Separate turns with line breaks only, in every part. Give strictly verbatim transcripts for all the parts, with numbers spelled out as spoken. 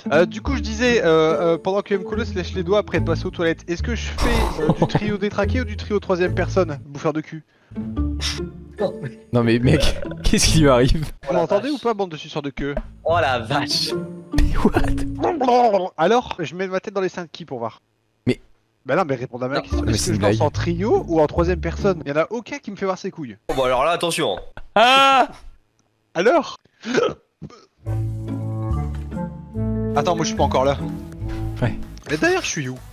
Euh, du coup, je disais, euh, euh, pendant que Mkolo se lèche les doigts après de passer aux toilettes, est-ce que je fais euh, du trio détraqué ou du trio troisième personne, bouffeur de cul?
Non mais mec, qu'est-ce qui lui arrive?
Vous m'entendez ou pas, bande de suceurs de queue?
Oh la vache.
What?
Alors, je mets ma tête dans les seins de qui pour voir?
Mais...
Bah non, mais répondez à ma
Non,
question.
mais
Est-ce
c'est
que je
une
lance
blague.
en trio ou en troisième personne? Y'en a aucun qui me fait voir ses couilles.
Bon bah alors là attention.
Ah!
Alors? Attends, moi je suis pas encore là.
Ouais.
Mais d'ailleurs, je suis où?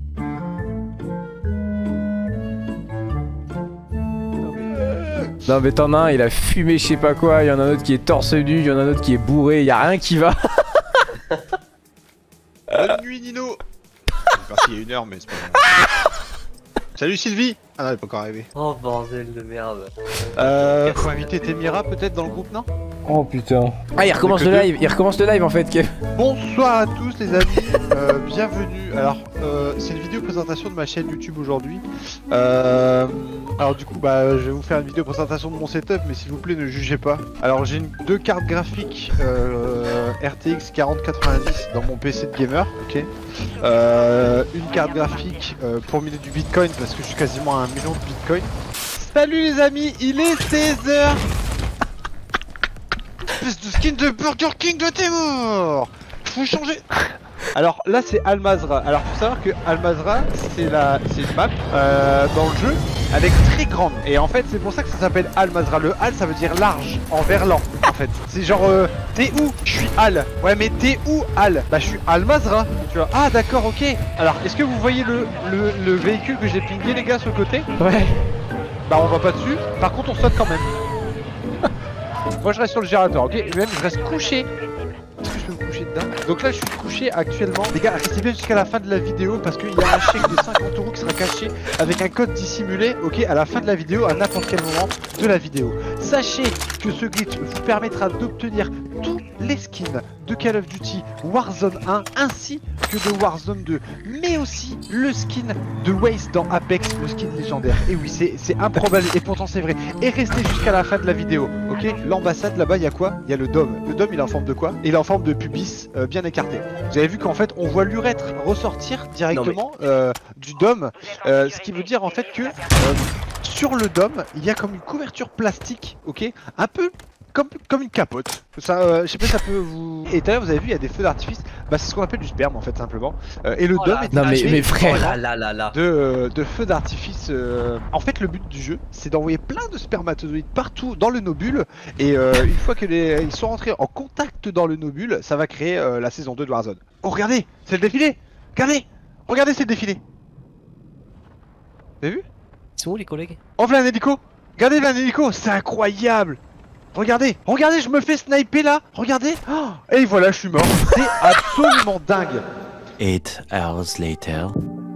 Non mais t'en as un, il a fumé je sais pas quoi, il y en a un autre qui est torse nu, il y en a un autre qui est bourré, y a rien qui va.
Bonne nuit, Nino. C'est parti il y a une heure, mais c'est pas grave. Salut Sylvie. Ah non, elle est pas encore arrivée.
Oh bordel de merde.
Euh, faut inviter Temira peut-être dans le groupe, non?
Oh putain. Ah il recommence
Que
le
deux.
live, il recommence le live en fait Kev.
Bonsoir à tous les amis, euh, bienvenue. Alors, euh, c'est une vidéo présentation de ma chaîne YouTube aujourd'hui. Euh, alors du coup, bah, je vais vous faire une vidéo présentation de mon setup, mais s'il vous plaît, ne jugez pas. Alors, j'ai une- deux cartes graphiques euh, R T X quarante quatre-vingt-dix dans mon P C de gamer, ok. Euh, une carte graphique euh, pour miner du Bitcoin parce que je suis quasiment à un million de Bitcoin. Salut les amis, il est seize heures. Espèce de skin de Burger King de Temur. Faut changer. Alors là c'est Al-Mazrah. Alors faut savoir que Al-Mazrah c'est la c'est une map euh, dans le jeu avec très grande. Et en fait c'est pour ça que ça s'appelle Al-Mazrah. Le Al ça veut dire large en verlan en fait. C'est genre euh, t'es où? Je suis Al. Ouais mais t'es où Al? Bah je suis Al-Mazrah. Tu vois. Ah d'accord ok. Alors est-ce que vous voyez le, le, le véhicule que j'ai pingé les gars sur le côté?
Ouais.
Bah on va pas dessus. Par contre on saute quand même. Moi je reste sur le gérateur, ok? Et même je reste couché. Est-ce que je peux me coucher dedans? Donc là je suis couché actuellement. Les gars, restez bien jusqu'à la fin de la vidéo parce qu'il y a un chèque de cinquante euros qui sera caché avec un code dissimulé, ok? À la fin de la vidéo, à n'importe quel moment de la vidéo. Sachez que ce glitch vous permettra d'obtenir tous les skins de Call of Duty Warzone un ainsi que de Warzone deux, mais aussi le skin de Waze dans Apex, le skin légendaire. Et oui, c'est improbable et pourtant c'est vrai. Et restez jusqu'à la fin de la vidéo, ok? L'ambassade là-bas, il y a quoi? Il y a le dôme. Le dôme, il est en forme de quoi? Il est en forme de pubis euh, bien écarté. Vous avez vu qu'en fait, on voit l'urètre ressortir directement euh, du dôme, euh, ce qui veut dire en fait que euh, sur le dôme, il y a comme une couverture plastique, ok? Un peu comme, comme une capote. Ça, euh, je sais pas si ça peut vous... Et tout à l'heure, vous avez vu, il y a des feux d'artifice. Bah, c'est ce qu'on appelle du sperme, en fait, simplement. Euh, et le
Oh
dôme
là
est
Non, mais-
équipé
mais frère.
Oh là là là là.
de, euh, de feux d'artifice. euh. En fait, le but du jeu, c'est d'envoyer plein de spermatozoïdes partout dans le nobule. Et euh, une fois qu'ils sont rentrés en contact dans le nobule, ça va créer euh, la saison deux de Warzone. Oh, regardez, c'est le défilé. Regardez, regardez, c'est le défilé. Vous avez vu?
Ils sont où les collègues?
Oh, voilà un hélico. Regardez, là un hélico, c'est incroyable. Regardez, regardez, je me fais sniper là. Regardez. Oh, et voilà, je suis mort. C'est absolument dingue.
Eight hours later.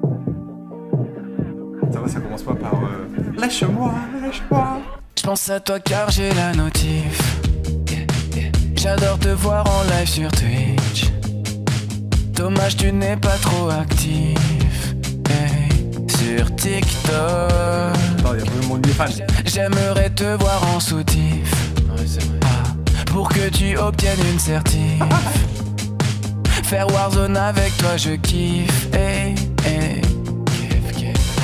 Ça va, ça commence pas par euh... lâche-moi, lâche-moi.
Je pense à toi car j'ai la notif. Yeah, yeah. J'adore te voir en live sur Twitch. Dommage tu n'es pas trop actif. Hey, sur TikTok.
Attends, y'a vraiment des fans.
J'aimerais te voir en soutif. Ouais, c'est vrai. Ah, pour que tu obtiennes une certif. Faire Warzone avec toi je kiffe. Hey, hey. Kiff, kiff.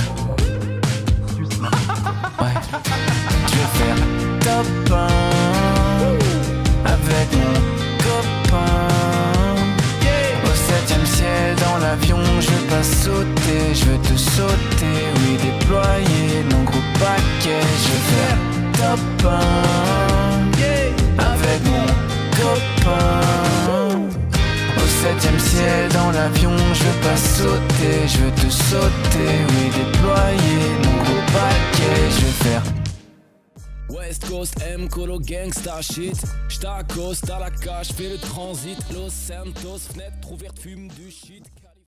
Ouais. Je vais faire top un avec mon copain. Au septième ciel dans l'avion, je veux pas sauter, je veux te sauter, oui déployer mon gros paquet. Je vais faire top un avec mon copain. Au septième ciel dans l'avion, je veux pas sauter, je veux te sauter, oui déployer mon gros paquet. Je vais faire West Coast, M, Colo, Gangsta shit. J't'accoste à la cage, fais le transit. Los Santos, fenêtre ouverte, fume du shit.